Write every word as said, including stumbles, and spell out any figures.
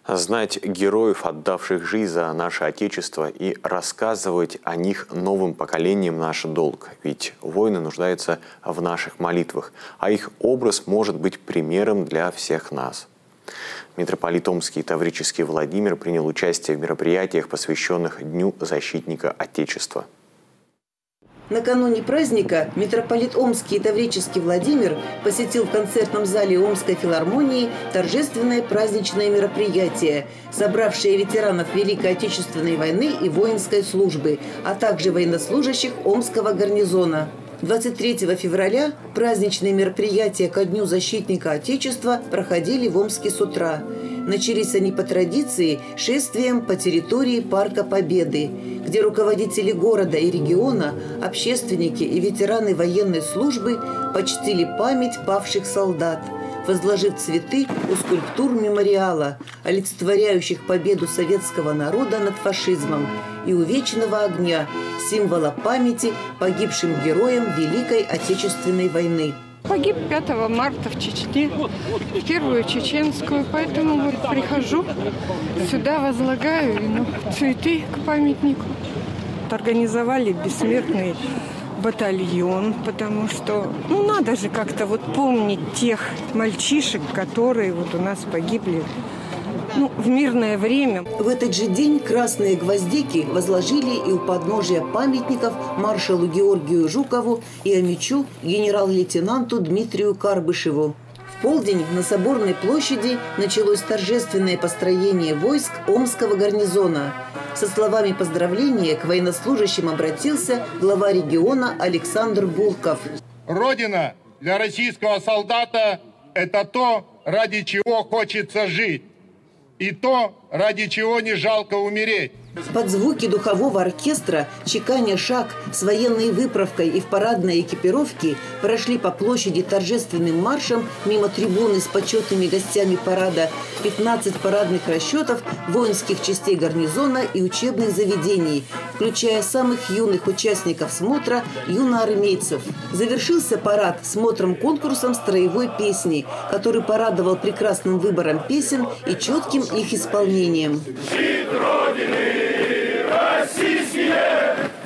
Знать героев, отдавших жизнь за наше Отечество, и рассказывать о них новым поколениям наш долг. Ведь воины нуждаются в наших молитвах, а их образ может быть примером для всех нас. Митрополит Омский и Таврический Владимир принял участие в мероприятиях, посвященных Дню защитника Отечества. Накануне праздника митрополит Омский и Таврический Владимир посетил в концертном зале Омской филармонии торжественное праздничное мероприятие, собравшее ветеранов Великой Отечественной войны и воинской службы, а также военнослужащих Омского гарнизона. двадцать третьего февраля праздничные мероприятия ко Дню защитника Отечества проходили в Омске с утра. Начались они по традиции шествием по территории Парка Победы, где руководители города и региона, общественники и ветераны военной службы почтили память павших солдат, возложив цветы у скульптур мемориала, олицетворяющих победу советского народа над фашизмом, и у вечного огня, символа памяти погибшим героям Великой Отечественной войны. Погиб пятого марта в Чечне, в Первую Чеченскую, поэтому вот прихожу сюда, возлагаю ну, цветы к памятнику. Организовали бессмертный батальон, потому что, ну, надо же как-то вот помнить тех мальчишек, которые вот у нас погибли, ну, в мирное время. В этот же день красные гвоздики возложили и у подножия памятников маршалу Георгию Жукову и омичу генерал-лейтенанту Дмитрию Карбышеву. В полдень на Соборной площади началось торжественное построение войск Омского гарнизона. Со словами поздравления к военнослужащим обратился глава региона Александр Булков. Родина для российского солдата – это то, ради чего хочется жить, и то, ради чего не жалко умереть. Под звуки духового оркестра, чеканя шаг с военной выправкой и в парадной экипировке, прошли по площади торжественным маршем мимо трибуны с почетными гостями парада пятнадцать парадных расчетов воинских частей гарнизона и учебных заведений, включая самых юных участников смотра юноармейцев. Завершился парад смотром-конкурсом строевой песни, который порадовал прекрасным выбором песен и четким их исполнением. Российские!